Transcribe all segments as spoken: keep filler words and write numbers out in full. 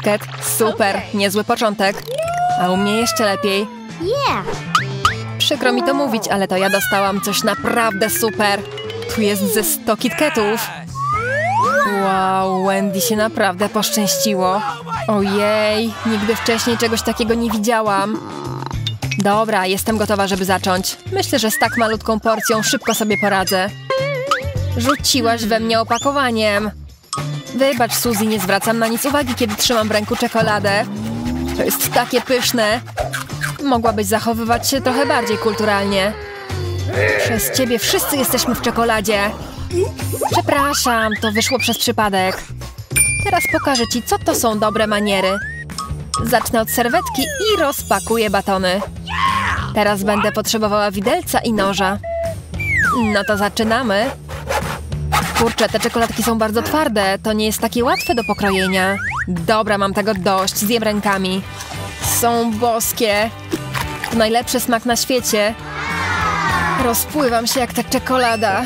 KitKat. Super, niezły początek. A u mnie jeszcze lepiej. Przykro mi to mówić, ale to ja dostałam coś naprawdę super. Tu jest ze sto KitKatów. Wow, Wendy się naprawdę poszczęściło. Ojej, nigdy wcześniej czegoś takiego nie widziałam. Dobra, jestem gotowa, żeby zacząć. Myślę, że z tak malutką porcją szybko sobie poradzę. Rzuciłaś we mnie opakowaniem. Wybacz, Suzy, nie zwracam na nic uwagi, kiedy trzymam w ręku czekoladę. To jest takie pyszne. Mogłabyś zachowywać się trochę bardziej kulturalnie. Przez ciebie wszyscy jesteśmy w czekoladzie. Przepraszam, to wyszło przez przypadek. Teraz pokażę ci, co to są dobre maniery. Zacznę od serwetki i rozpakuję batony. Teraz będę potrzebowała widelca i noża. No to zaczynamy. Kurczę, te czekoladki są bardzo twarde. To nie jest takie łatwe do pokrojenia. Dobra, mam tego dość. Zjem rękami. Są boskie. To najlepszy smak na świecie. Rozpływam się jak ta czekolada.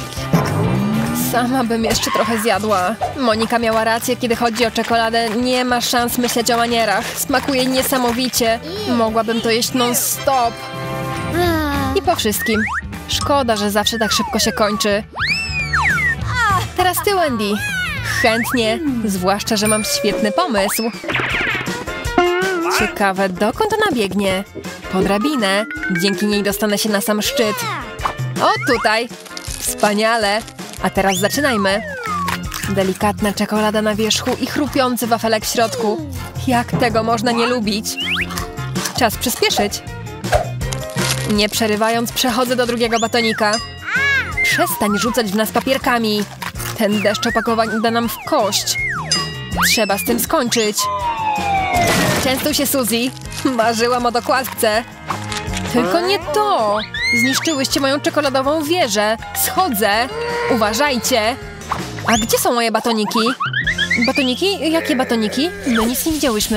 Sama bym jeszcze trochę zjadła. Monika miała rację, kiedy chodzi o czekoladę. Nie ma szans myśleć o manierach. Smakuje niesamowicie. Mogłabym to jeść non-stop. I po wszystkim. Szkoda, że zawsze tak szybko się kończy. Teraz ty, Wendy. Chętnie. Zwłaszcza, że mam świetny pomysł. Ciekawe, dokąd ona biegnie? Po drabinę. Dzięki niej dostanę się na sam szczyt. O, tutaj. Wspaniale. A teraz zaczynajmy. Delikatna czekolada na wierzchu i chrupiący wafelek w środku. Jak tego można nie lubić? Czas przyspieszyć. Nie przerywając, przechodzę do drugiego batonika. Przestań rzucać w nas papierkami. Ten deszcz opakowań da nam w kość. Trzeba z tym skończyć. Częstuj się, Suzy. Marzyłam o dokładce. Tylko nie to. Zniszczyłyście moją czekoladową wieżę. Schodzę. Uważajcie. A gdzie są moje batoniki? Batoniki? Jakie batoniki? My nic nie widziałyśmy.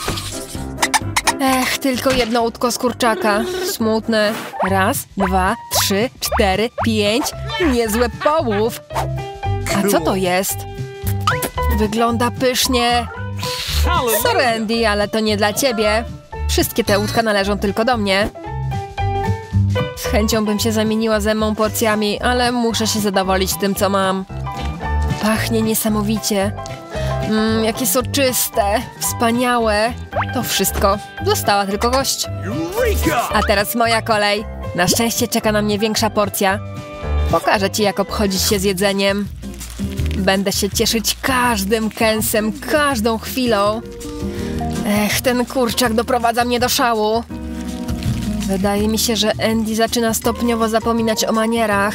Ech, tylko jedno łódko z kurczaka. Smutne. Raz, dwa, trzy, cztery, pięć. Niezły połów. A co to jest? Wygląda pysznie. Sorry, Andy, ale to nie dla ciebie. Wszystkie te łódka należą tylko do mnie. Z chęcią bym się zamieniła ze mną porcjami, ale muszę się zadowolić tym, co mam. Pachnie niesamowicie. Mmm, jakie soczyste, wspaniałe. To wszystko. Została tylko gość. A teraz moja kolej. Na szczęście czeka na mnie większa porcja. Pokażę ci, jak obchodzić się z jedzeniem. Będę się cieszyć każdym kęsem, każdą chwilą. Ech, ten kurczak doprowadza mnie do szału. Wydaje mi się, że Andy zaczyna stopniowo zapominać o manierach.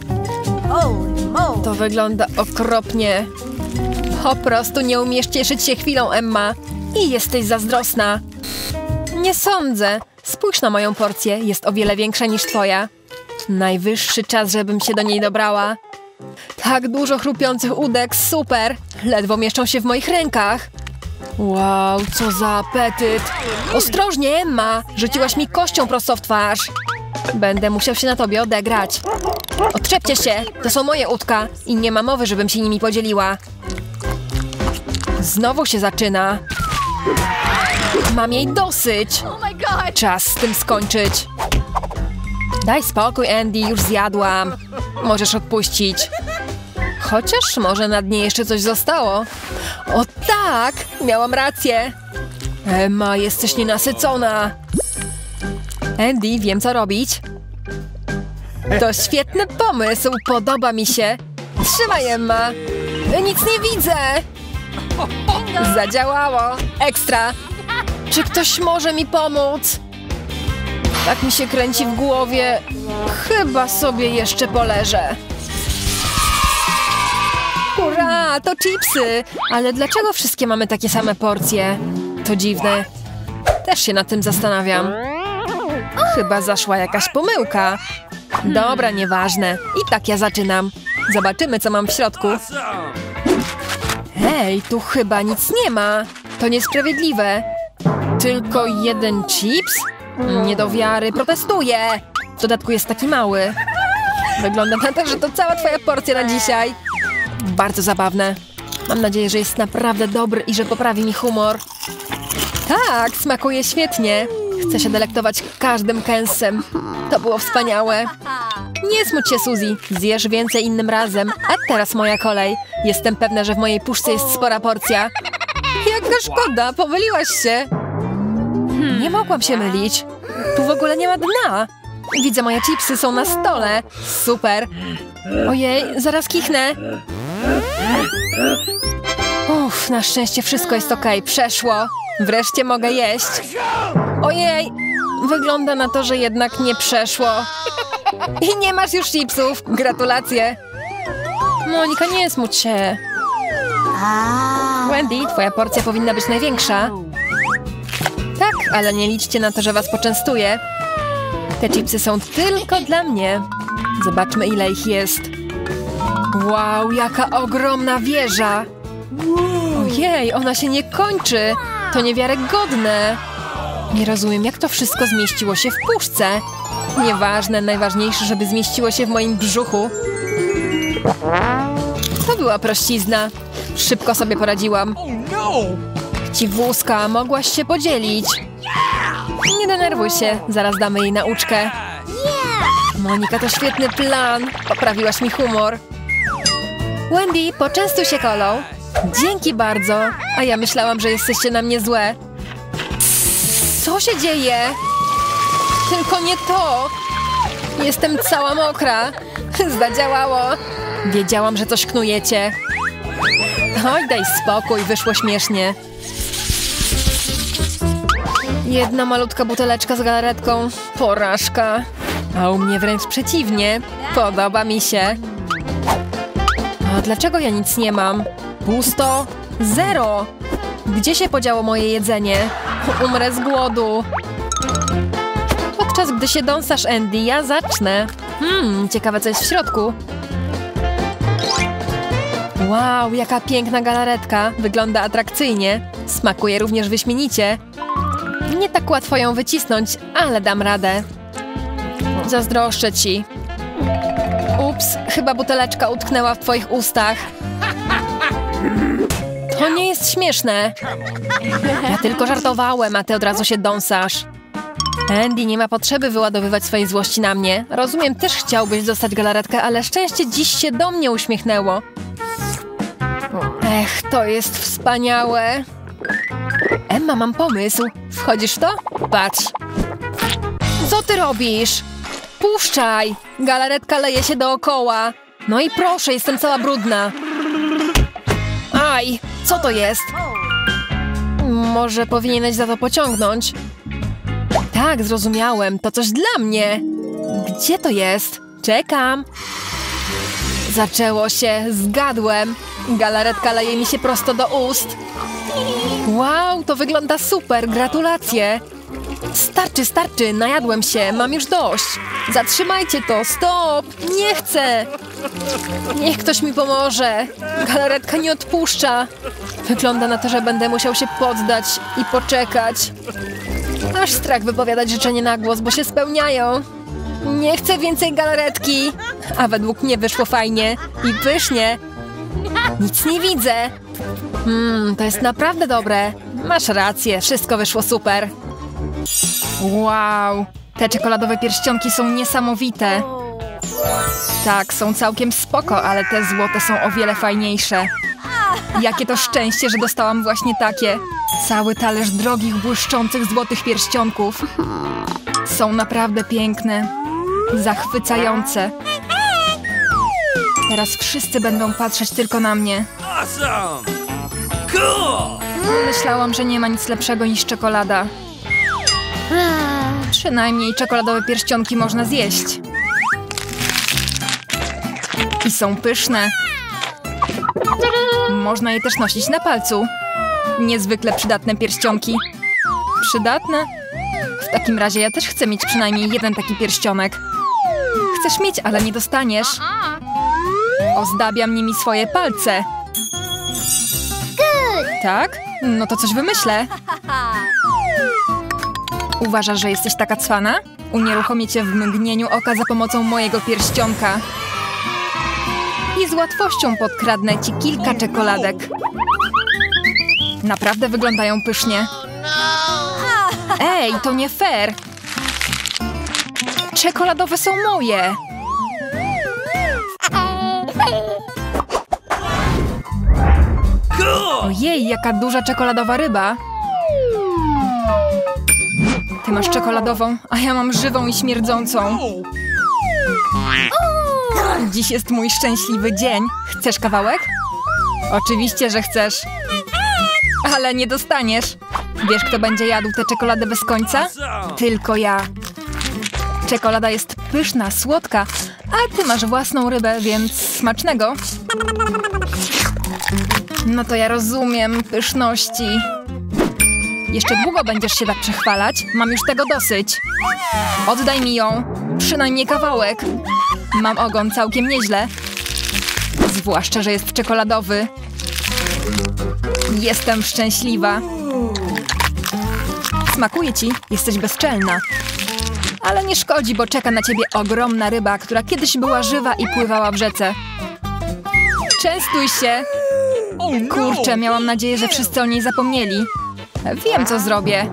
To wygląda okropnie. Po prostu nie umiesz cieszyć się chwilą, Emma. I jesteś zazdrosna. Nie sądzę. Spójrz na moją porcję. Jest o wiele większa niż twoja. Najwyższy czas, żebym się do niej dobrała. Tak dużo chrupiących łódek, super! Ledwo mieszczą się w moich rękach. Wow, co za apetyt! Ostrożnie, Emma! Rzuciłaś mi kością prosto w twarz. Będę musiał się na tobie odegrać. Odczepcie się! To są moje łódka i nie ma mowy, żebym się nimi podzieliła. Znowu się zaczyna. Mam jej dosyć. Czas z tym skończyć. Daj spokój, Andy, już zjadłam. Możesz odpuścić. Chociaż może na dnie jeszcze coś zostało. O tak! Miałam rację. Emma, jesteś nienasycona. Andy, wiem, co robić. To świetny pomysł, podoba mi się. Trzymaj, Emma. Nic nie widzę. Zadziałało. Ekstra. Czy ktoś może mi pomóc? Tak mi się kręci w głowie. Chyba sobie jeszcze poleżę. Hurra, to chipsy! Ale dlaczego wszystkie mamy takie same porcje? To dziwne. Też się nad tym zastanawiam. Chyba zaszła jakaś pomyłka. Dobra, nieważne. I tak ja zaczynam. Zobaczymy, co mam w środku. Hej, tu chyba nic nie ma. To niesprawiedliwe. Tylko jeden chips? Nie do wiary, protestuję. W dodatku jest taki mały. Wygląda na to, że to cała twoja porcja na dzisiaj. Bardzo zabawne. Mam nadzieję, że jest naprawdę dobry i że poprawi mi humor. Tak, smakuje świetnie. Chcę się delektować każdym kęsem. To było wspaniałe. Nie smuć się, Suzy. Zjesz więcej innym razem. A teraz moja kolej. Jestem pewna, że w mojej puszce jest spora porcja. Jaka szkoda, pomyliłaś się. Nie mogłam się mylić. Tu w ogóle nie ma dna. Widzę, moje chipsy są na stole. Super. Ojej, zaraz kichnę. Uff, na szczęście wszystko jest okej. Przeszło. Wreszcie mogę jeść. Ojej, wygląda na to, że jednak nie przeszło. I nie masz już chipsów. Gratulacje. Monika, nie smuć się. Wendy, twoja porcja powinna być największa. Tak, ale nie liczcie na to, że was poczęstuję. Te chipsy są tylko dla mnie. Zobaczmy, ile ich jest. Wow, jaka ogromna wieża. Ojej, ona się nie kończy. To niewiarygodne. Nie rozumiem, jak to wszystko zmieściło się w puszce. Nieważne, najważniejsze, żeby zmieściło się w moim brzuchu. To była prościzna. Szybko sobie poradziłam. Chciwuska, mogłaś się podzielić. Nie denerwuj się, zaraz damy jej nauczkę. Monika, to świetny plan. Poprawiłaś mi humor. Wendy, poczęstuj się kolą. Dzięki bardzo. A ja myślałam, że jesteście na mnie złe. Co się dzieje? Tylko nie to. Jestem cała mokra. Zadziałało. Wiedziałam, że coś knujecie. Oj, daj spokój, wyszło śmiesznie. Jedna malutka buteleczka z galaretką. Porażka. A u mnie wręcz przeciwnie. Podoba mi się. A dlaczego ja nic nie mam? Pusto? Zero. Gdzie się podziało moje jedzenie? Umrę z głodu. Podczas gdy się dąsasz, Andy, ja zacznę. Hmm, ciekawe, co jest w środku. Wow, jaka piękna galaretka. Wygląda atrakcyjnie. Smakuje również wyśmienicie. Nie tak łatwo ją wycisnąć, ale dam radę. Zazdroszczę ci. Ups, chyba buteleczka utknęła w twoich ustach. To nie jest śmieszne. Ja tylko żartowałem, a ty od razu się dąsasz. Andy, nie ma potrzeby wyładowywać swojej złości na mnie. Rozumiem, też chciałbyś dostać galaretkę, ale szczęście dziś się do mnie uśmiechnęło. Ech, to jest wspaniałe. Emma, mam pomysł. Wchodzisz w to? Patrz. Co ty robisz? Puszczaj. Galaretka leje się dookoła. No i proszę, jestem cała brudna. Aj, co to jest? Może powinieneś za to pociągnąć? Tak, zrozumiałem. To coś dla mnie. Gdzie to jest? Czekam. Zaczęło się. Zgadłem. Galaretka leje mi się prosto do ust. Wow, to wygląda super. Gratulacje. Starczy, starczy. Najadłem się. Mam już dość. Zatrzymajcie to. Stop. Nie chcę. Niech ktoś mi pomoże. Galaretka nie odpuszcza. Wygląda na to, że będę musiał się poddać i poczekać. Aż strach wypowiadać życzenie na głos, bo się spełniają. Nie chcę więcej galaretki. A według mnie wyszło fajnie i pysznie. Nic nie widzę. Mmm, to jest naprawdę dobre. Masz rację, wszystko wyszło super. Wow, te czekoladowe pierścionki są niesamowite. Tak, są całkiem spoko, ale te złote są o wiele fajniejsze. Jakie to szczęście, że dostałam właśnie takie. Cały talerz drogich, błyszczących, złotych pierścionków. Są naprawdę piękne. Zachwycające. Teraz wszyscy będą patrzeć tylko na mnie. Myślałam, że nie ma nic lepszego niż czekolada. Przynajmniej czekoladowe pierścionki można zjeść. I są pyszne. Można je też nosić na palcu. Niezwykle przydatne pierścionki. Przydatne? W takim razie ja też chcę mieć przynajmniej jeden taki pierścionek. Chcesz mieć, ale nie dostaniesz. Ozdabiam nimi swoje palce. Tak? No to coś wymyślę. Uważasz, że jesteś taka cwana? Unieruchomię cię w mgnieniu oka za pomocą mojego pierścionka. I z łatwością podkradnę ci kilka czekoladek. Naprawdę wyglądają pysznie. Ej, to nie fair. Czekoladowe są moje. Ojej, jaka duża czekoladowa ryba. Ty masz czekoladową, a ja mam żywą i śmierdzącą. Dziś jest mój szczęśliwy dzień. Chcesz kawałek? Oczywiście, że chcesz. Ale nie dostaniesz. Wiesz, kto będzie jadł tę czekoladę bez końca? Tylko ja. Czekolada jest pyszna, słodka, a ty masz własną rybę, więc smacznego. No to ja rozumiem pyszności. Jeszcze długo będziesz się tak przechwalać? Mam już tego dosyć. Oddaj mi ją. Przynajmniej kawałek. Mam ogon całkiem nieźle. Zwłaszcza, że jest czekoladowy. Jestem szczęśliwa. Smakuje ci? Jesteś bezczelna. Ale nie szkodzi, bo czeka na ciebie ogromna ryba, która kiedyś była żywa i pływała w rzece. Częstuj się! Kurczę, miałam nadzieję, że wszyscy o niej zapomnieli. Wiem, co zrobię.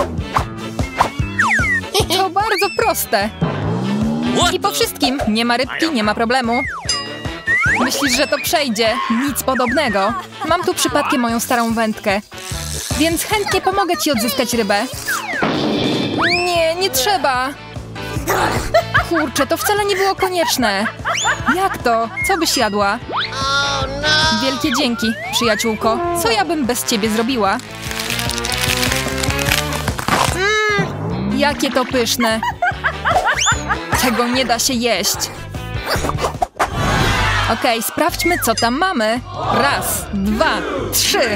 To bardzo proste. I po wszystkim, nie ma rybki, nie ma problemu. Myślisz, że to przejdzie? Nic podobnego. Mam tu przypadkiem moją starą wędkę. Więc chętnie pomogę ci odzyskać rybę. Nie, nie trzeba. Kurczę, to wcale nie było konieczne. Jak to? Co byś jadła? Wielkie dzięki, przyjaciółko. Co ja bym bez ciebie zrobiła? Mm, jakie to pyszne. Tego nie da się jeść. Okej, sprawdźmy, co tam mamy. Raz, dwa, trzy.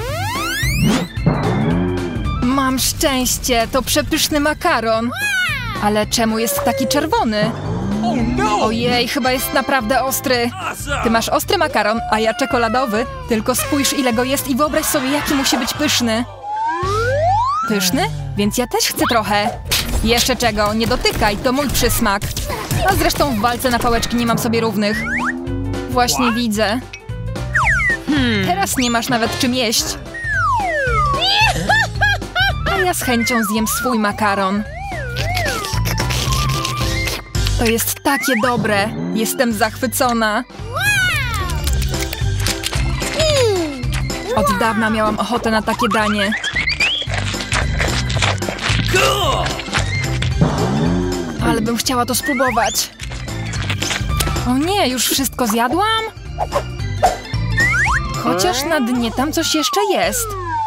Mam szczęście, to przepyszny makaron. Ale czemu jest taki czerwony? Ojej, chyba jest naprawdę ostry. Ty masz ostry makaron, a ja czekoladowy. Tylko spójrz, ile go jest i wyobraź sobie, jaki musi być pyszny. Pyszny? Więc ja też chcę trochę. Jeszcze czego? Nie dotykaj, to mój przysmak. A zresztą w walce na pałeczki nie mam sobie równych. Właśnie widzę. Hmm, teraz nie masz nawet czym jeść. A ja z chęcią zjem swój makaron. To jest takie dobre. Jestem zachwycona. Od dawna miałam ochotę na takie danie. Ale bym chciała to spróbować. O nie, już wszystko zjadłam? Chociaż na dnie tam coś jeszcze jest.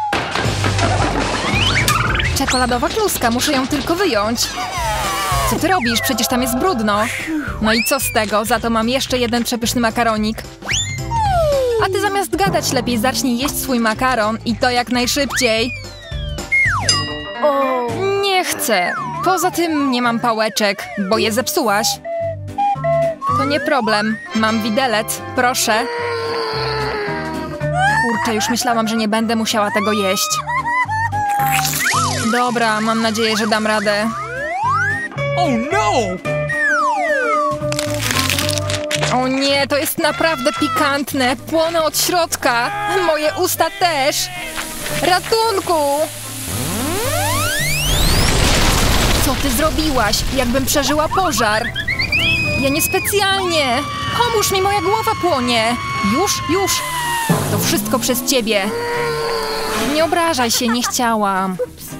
Czekoladowa kluska, muszę ją tylko wyjąć. Co ty robisz? Przecież tam jest brudno. No i co z tego? Za to mam jeszcze jeden przepyszny makaronik. A ty zamiast gadać, lepiej zacznij jeść swój makaron i to jak najszybciej. Nie chcę. Poza tym nie mam pałeczek, bo je zepsułaś. To nie problem. Mam widelec. Proszę. Kurczę, już myślałam, że nie będę musiała tego jeść. Dobra, mam nadzieję, że dam radę. Oh no! O nie, to jest naprawdę pikantne. Płonę od środka. Moje usta też. Ratunku! Co ty zrobiłaś? Jakbym przeżyła pożar. Ja niespecjalnie. Pomóż mi, moja głowa płonie. Już, już. To wszystko przez ciebie. Nie obrażaj się, nie chciałam.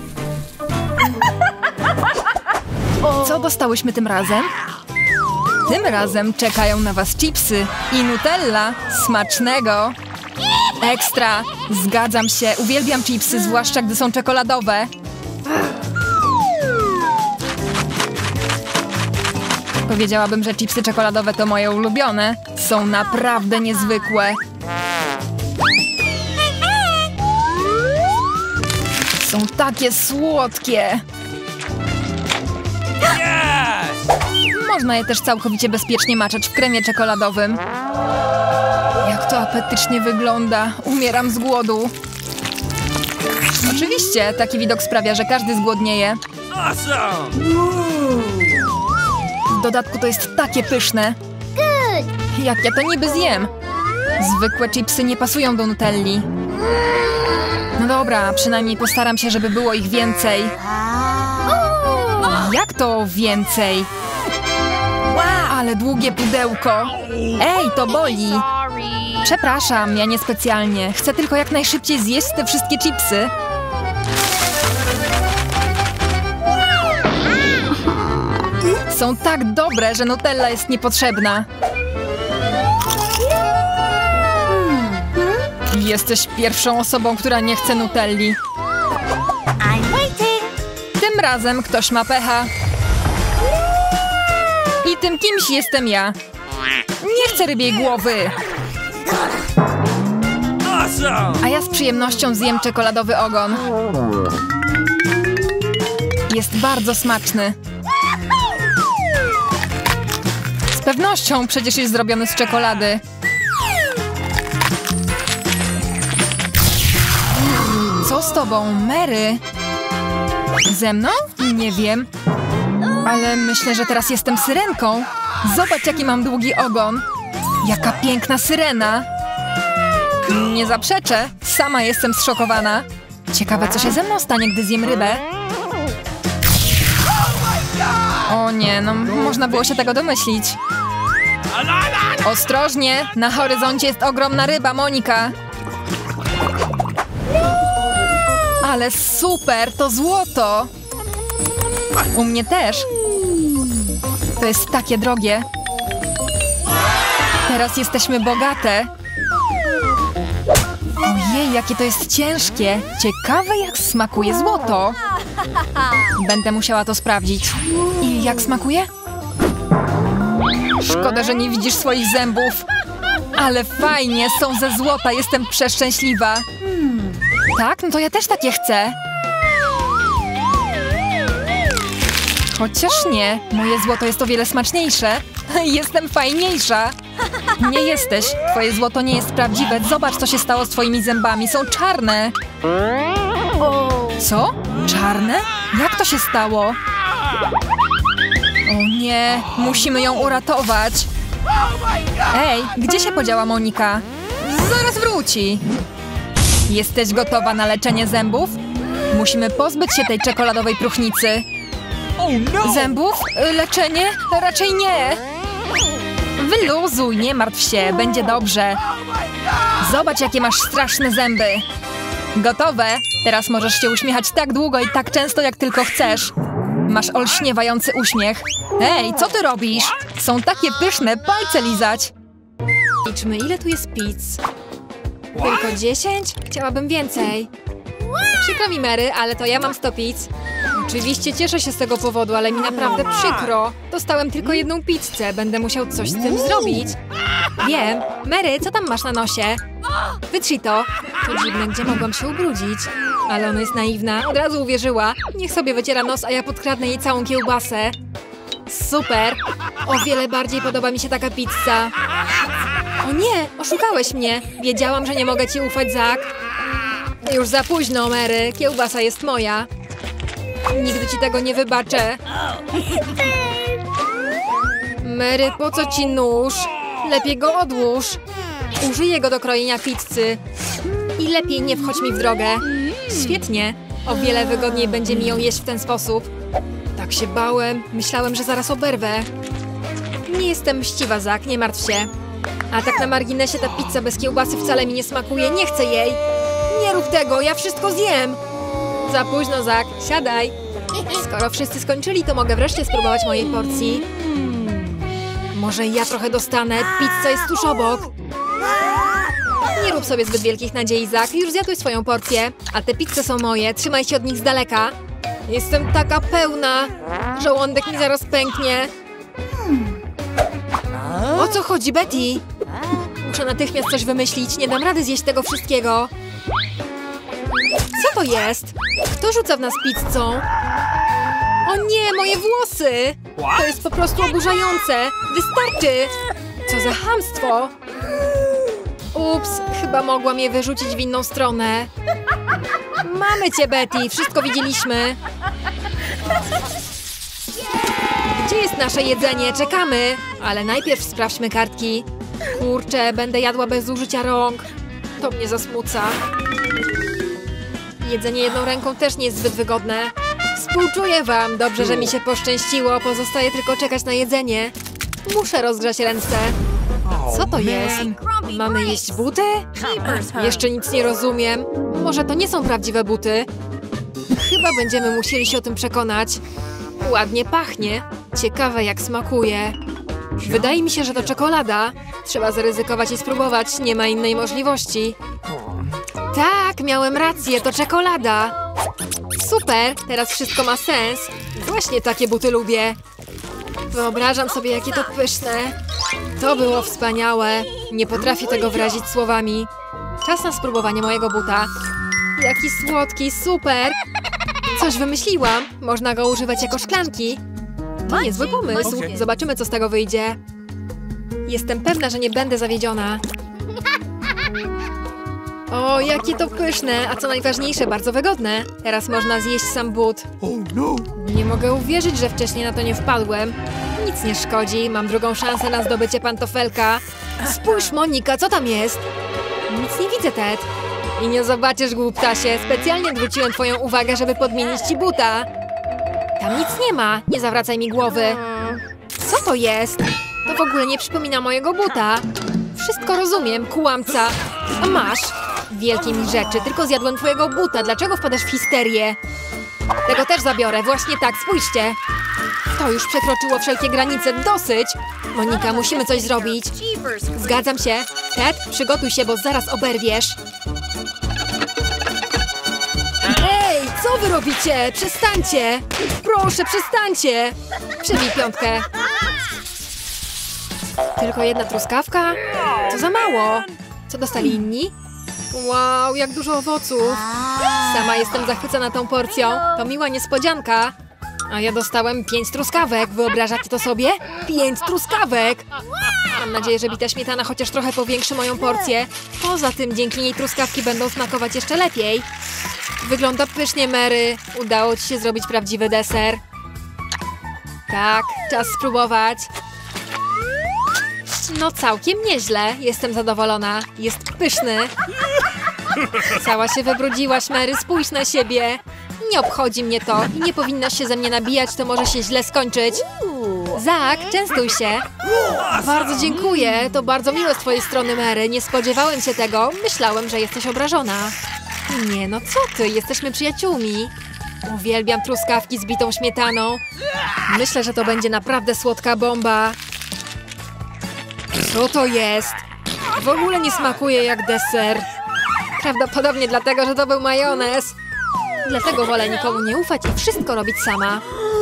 Co dostałyśmy tym razem? Tym razem czekają na was chipsy i Nutella. Smacznego. Ekstra. Zgadzam się. Uwielbiam chipsy, zwłaszcza gdy są czekoladowe. Powiedziałabym, że chipsy czekoladowe to moje ulubione. Są naprawdę niezwykłe. Są takie słodkie. Można je też całkowicie bezpiecznie maczać w kremie czekoladowym. Jak to apetycznie wygląda. Umieram z głodu. Oczywiście, taki widok sprawia, że każdy zgłodnieje. W dodatku to jest takie pyszne. Jak ja to niby zjem? Zwykłe chipsy nie pasują do nutelli. No dobra, przynajmniej postaram się, żeby było ich więcej. Jak to więcej? Ale długie pudełko. Ej, to boli. Przepraszam, ja niespecjalnie. Chcę tylko jak najszybciej zjeść te wszystkie chipsy. Są tak dobre, że Nutella jest niepotrzebna. Jesteś pierwszą osobą, która nie chce Nutelli. Tym razem ktoś ma pecha. I tym kimś jestem ja. Nie chcę rybiej głowy. A ja z przyjemnością zjem czekoladowy ogon. Jest bardzo smaczny. Z pewnością przecież jest zrobiony z czekolady. Co z tobą, Mary? Ze mną? Nie wiem. Ale myślę, że teraz jestem syrenką. Zobacz, jaki mam długi ogon. Jaka piękna syrena. Nie zaprzeczę. Sama jestem zszokowana. Ciekawe, co się ze mną stanie, gdy zjem rybę. O nie, no można było się tego domyślić. Ostrożnie, na horyzoncie jest ogromna ryba, Monika. Ale super, to złoto. U mnie też. To jest takie drogie. Teraz jesteśmy bogate. Ojej, jakie to jest ciężkie. Ciekawe, jak smakuje złoto. Będę musiała to sprawdzić. I jak smakuje? Szkoda, że nie widzisz swoich zębów. Ale fajnie, są ze złota, jestem przeszczęśliwa. Tak? No to ja też takie chcę. Chociaż nie, moje złoto jest o wiele smaczniejsze. Jestem fajniejsza. Nie jesteś. Twoje złoto nie jest prawdziwe. Zobacz, co się stało z twoimi zębami. Są czarne. Co? Czarne? Jak to się stało? O nie, musimy ją uratować. Ej, gdzie się podziała Monika? Zaraz wróci. Jesteś gotowa na leczenie zębów? Musimy pozbyć się tej czekoladowej próchnicy. Zębów? Leczenie? Raczej nie. Wyluzuj, nie martw się, będzie dobrze. Zobacz, jakie masz straszne zęby. Gotowe? Teraz możesz się uśmiechać tak długo i tak często, jak tylko chcesz. Masz olśniewający uśmiech. Ej, co ty robisz? Są takie pyszne, palce lizać. Liczmy, ile tu jest pizz. Tylko dziesięć? Chciałabym więcej. Przykro mi, Mary, ale to ja mam sto pizz. Oczywiście cieszę się z tego powodu, ale mi naprawdę przykro. Dostałem tylko jedną pizzę. Będę musiał coś z tym zrobić. Wiem. Mary, co tam masz na nosie? Wytrzyj to. To dziwne, gdzie mogłam się ubrudzić. Ale ona jest naiwna. Od razu uwierzyła. Niech sobie wyciera nos, a ja podkradnę jej całą kiełbasę. Super. O wiele bardziej podoba mi się taka pizza. O nie, oszukałeś mnie. Wiedziałam, że nie mogę ci ufać, Zak. Już za późno, Mary. Kiełbasa jest moja. Nigdy ci tego nie wybaczę. Mary, po co ci nóż? Lepiej go odłóż. Użyję go do krojenia pizzy. I lepiej nie wchodź mi w drogę. Świetnie. O wiele wygodniej będzie mi ją jeść w ten sposób. Tak się bałem. Myślałem, że zaraz oberwę. Nie jestem mściwa, Zak, nie martw się. A tak na marginesie, ta pizza bez kiełbasy wcale mi nie smakuje. Nie chcę jej. Nie rób tego, ja wszystko zjem. Za późno, Zak, siadaj. Skoro wszyscy skończyli, to mogę wreszcie spróbować mojej porcji. Może ja trochę dostanę, pizza jest tuż obok. Nie rób sobie zbyt wielkich nadziei, Zak, już zjadłeś swoją porcję. A te pizze są moje, trzymaj się od nich z daleka. Jestem taka pełna, żołądek mi zaraz pęknie. O co chodzi, Betty? Muszę natychmiast coś wymyślić, nie dam rady zjeść tego wszystkiego. Co to jest? Kto rzuca w nas pizzą? O nie, moje włosy! To jest po prostu oburzające! Wystarczy! Co za chamstwo! Ups, chyba mogłam je wyrzucić w inną stronę. Mamy cię, Betty, wszystko widzieliśmy. Gdzie jest nasze jedzenie? Czekamy! Ale najpierw sprawdźmy kartki. Kurczę, będę jadła bez użycia rąk. To mnie zasmuca. Jedzenie jedną ręką też nie jest zbyt wygodne. Współczuję wam. Dobrze, że mi się poszczęściło. Pozostaje tylko czekać na jedzenie. Muszę rozgrzać ręce. Co to jest? Mamy jeść buty? Jeszcze nic nie rozumiem. Może to nie są prawdziwe buty? Chyba będziemy musieli się o tym przekonać. Ładnie pachnie. Ciekawe, jak smakuje. Wydaje mi się, że to czekolada. Trzeba zaryzykować i spróbować. Nie ma innej możliwości. Tak, miałem rację. To czekolada. Super, teraz wszystko ma sens. Właśnie takie buty lubię. Wyobrażam sobie, jakie to pyszne. To było wspaniałe. Nie potrafię tego wyrazić słowami. Czas na spróbowanie mojego buta. Jaki słodki, super. Coś wymyśliłam. Można go używać jako szklanki. To niezły pomysł. Zobaczymy, co z tego wyjdzie. Jestem pewna, że nie będę zawiedziona. O, jakie to pyszne, a co najważniejsze, bardzo wygodne. Teraz można zjeść sam but. Nie mogę uwierzyć, że wcześniej na to nie wpadłem. Nic nie szkodzi, mam drugą szansę na zdobycie pantofelka. Spójrz, Monika, co tam jest? Nic nie widzę, Ted. I nie zobaczysz, głuptasie. Specjalnie odwróciłem twoją uwagę, żeby podmienić ci buta. Tam nic nie ma, nie zawracaj mi głowy. Co to jest? To w ogóle nie przypomina mojego buta. Wszystko rozumiem, kłamca. A masz. Wielkie mi rzeczy, tylko zjadłem twojego buta. Dlaczego wpadasz w histerię? Tego też zabiorę, właśnie tak, spójrzcie. To już przekroczyło wszelkie granice, dosyć. Monika, musimy coś zrobić. Zgadzam się. Ted, przygotuj się, bo zaraz oberwiesz. Ej, co wy robicie? Przestańcie. Proszę, przestańcie. Przybij piątkę. Tylko jedna truskawka? To za mało. Co dostali inni? Wow, jak dużo owoców. Sama jestem zachwycona tą porcją. To miła niespodzianka. A ja dostałem pięć truskawek. Wyobrażacie to sobie? Pięć truskawek! Mam nadzieję, że bita śmietana chociaż trochę powiększy moją porcję. Poza tym dzięki niej truskawki będą smakować jeszcze lepiej. Wygląda pysznie, Mary. Udało ci się zrobić prawdziwy deser. Tak, czas spróbować. No całkiem nieźle. Jestem zadowolona. Jest pyszny. Cała się wybrudziłaś, Mary. Spójrz na siebie. Nie obchodzi mnie to. I nie powinnaś się ze mnie nabijać, to może się źle skończyć. Zak, częstuj się. Bardzo dziękuję. To bardzo miłe z twojej strony, Mary. Nie spodziewałem się tego. Myślałem, że jesteś obrażona. Nie, no co ty? Jesteśmy przyjaciółmi. Uwielbiam truskawki z bitą śmietaną. Myślę, że to będzie naprawdę słodka bomba. Co to jest? W ogóle nie smakuje jak deser. Prawdopodobnie dlatego, że to był majonez. Dlatego wolę nikomu nie ufać i wszystko robić sama.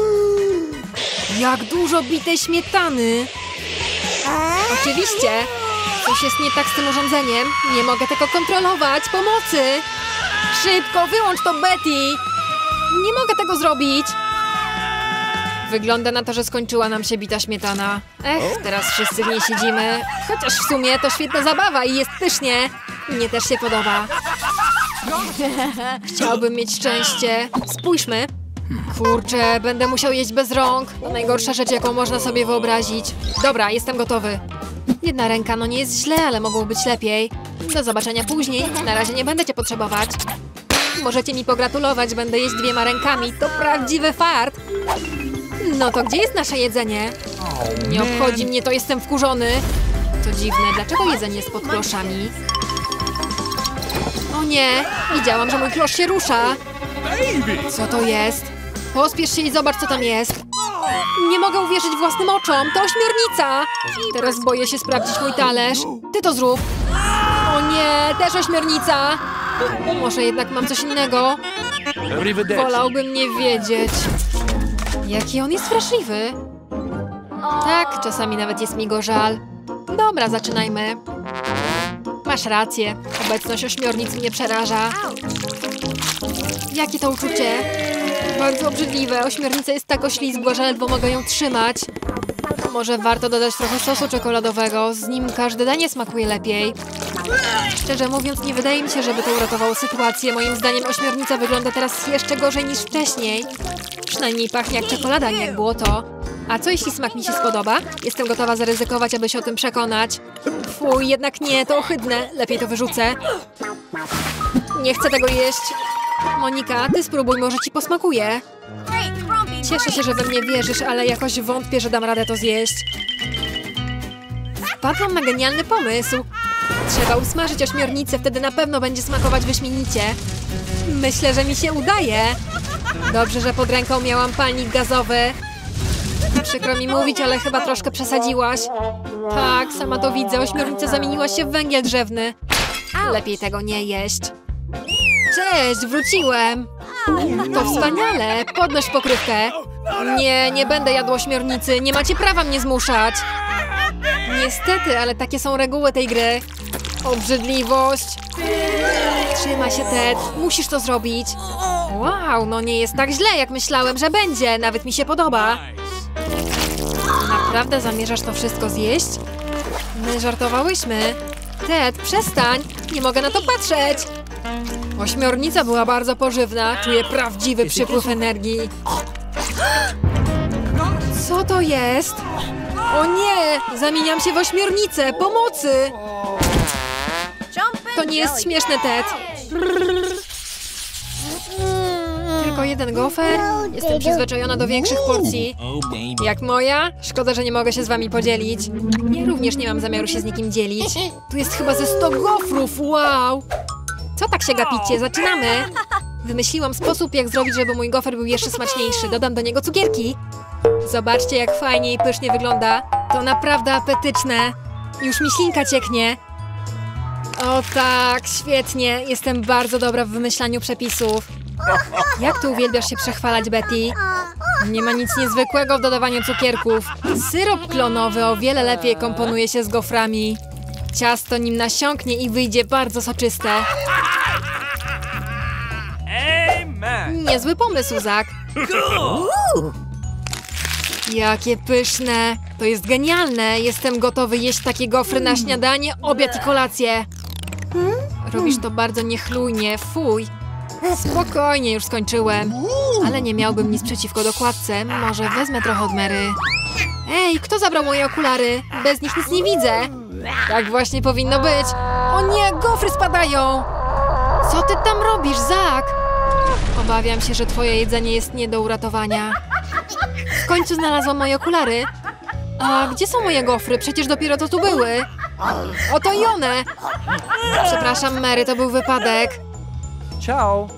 Jak dużo bitej śmietany! Oczywiście! Coś jest nie tak z tym urządzeniem. Nie mogę tego kontrolować. Pomocy! Szybko, wyłącz to, Betty! Nie mogę tego zrobić! Wygląda na to, że skończyła nam się bita śmietana. Ech, teraz wszyscy w niej siedzimy. Chociaż w sumie to świetna zabawa i jest pysznie. Mnie też się podoba. Chciałbym mieć szczęście. Spójrzmy. Kurczę, będę musiał jeść bez rąk. To najgorsza rzecz, jaką można sobie wyobrazić. Dobra, jestem gotowy. Jedna ręka, no nie jest źle, ale mogło być lepiej. Do zobaczenia później. Na razie nie będę cię potrzebować. Możecie mi pogratulować, będę jeść dwiema rękami. To prawdziwy fart. No to gdzie jest nasze jedzenie? Nie obchodzi mnie, to jestem wkurzony. To dziwne, dlaczego jedzenie jest pod kloszami? O nie, widziałam, że mój klosz się rusza. Co to jest? Pospiesz się i zobacz, co tam jest. Nie mogę uwierzyć własnym oczom, to ośmiornica. Teraz boję się sprawdzić mój talerz. Ty to zrób. O nie, też ośmiornica. Może jednak mam coś innego. Wolałbym nie wiedzieć. Jaki on jest wrażliwy. Tak, czasami nawet jest mi go żal. Dobra, zaczynajmy. Masz rację. Obecność ośmiornic mnie przeraża. Jakie to uczucie? Bardzo obrzydliwe. Ośmiornica jest tak oślizgła, że ledwo mogę ją trzymać. Może warto dodać trochę sosu czekoladowego. Z nim każde danie smakuje lepiej. Szczerze mówiąc, nie wydaje mi się, żeby to uratowało sytuację. Moim zdaniem ośmiornica wygląda teraz jeszcze gorzej niż wcześniej. Przynajmniej pachnie jak czekolada, nie jak błoto. A co jeśli smak mi się spodoba? Jestem gotowa zaryzykować, aby się o tym przekonać. Fuj, jednak nie, to ohydne. Lepiej to wyrzucę. Nie chcę tego jeść. Monika, ty spróbuj, może ci posmakuje. Cieszę się, że we mnie wierzysz, ale jakoś wątpię, że dam radę to zjeść. Wpadłam na genialny pomysł. Trzeba usmażyć ośmiornicę, wtedy na pewno będzie smakować wyśmienicie. Myślę, że mi się udaje. Dobrze, że pod ręką miałam palnik gazowy. Przykro mi mówić, ale chyba troszkę przesadziłaś. Tak, sama to widzę. Ośmiornica zamieniła się w węgiel drzewny. Lepiej tego nie jeść. Cześć, wróciłem. To wspaniale. Podnoś pokrywkę. Nie, nie będę jadł ośmiornicy. Nie macie prawa mnie zmuszać. Niestety, ale takie są reguły tej gry. Obrzydliwość. Trzymaj się, Ted. Musisz to zrobić. Wow, no nie jest tak źle, jak myślałem, że będzie. Nawet mi się podoba. Naprawdę zamierzasz to wszystko zjeść? My żartowałyśmy. Ted, przestań. Nie mogę na to patrzeć. Ośmiornica była bardzo pożywna. Czuję prawdziwy przypływ energii. Co to jest? O nie! Zamieniam się w ośmiornicę! Pomocy! To nie jest śmieszne, Ted. Tylko jeden gofer? Jestem przyzwyczajona do większych porcji. Jak moja? Szkoda, że nie mogę się z wami podzielić. Ja również nie mam zamiaru się z nikim dzielić. Tu jest chyba ze sto gofrów, wow! Co tak się gapicie? Zaczynamy! Wymyśliłam sposób, jak zrobić, żeby mój gofer był jeszcze smaczniejszy. Dodam do niego cukierki. Zobaczcie, jak fajnie i pysznie wygląda. To naprawdę apetyczne. Już mi ślinka cieknie. O tak, świetnie. Jestem bardzo dobra w wymyślaniu przepisów. Jak tu uwielbiasz się przechwalać, Betty? Nie ma nic niezwykłego w dodawaniu cukierków. Syrop klonowy o wiele lepiej komponuje się z goframi. Ciasto nim nasiąknie i wyjdzie bardzo soczyste. Niezły pomysł, Zak. Jakie pyszne. To jest genialne. Jestem gotowy jeść takie gofry na śniadanie, obiad i kolację. Robisz to bardzo niechlujnie. Fuj. Spokojnie, już skończyłem. Ale nie miałbym nic przeciwko dokładce. Może wezmę trochę od Mary. Ej, kto zabrał moje okulary? Bez nich nic nie widzę. Tak właśnie powinno być. O nie, gofry spadają. Co ty tam robisz, Zak? Obawiam się, że twoje jedzenie jest nie do uratowania. W końcu znalazłam moje okulary. A gdzie są moje gofry? Przecież dopiero to tu były. Oto i one. Przepraszam, Mary, to był wypadek. Ciao.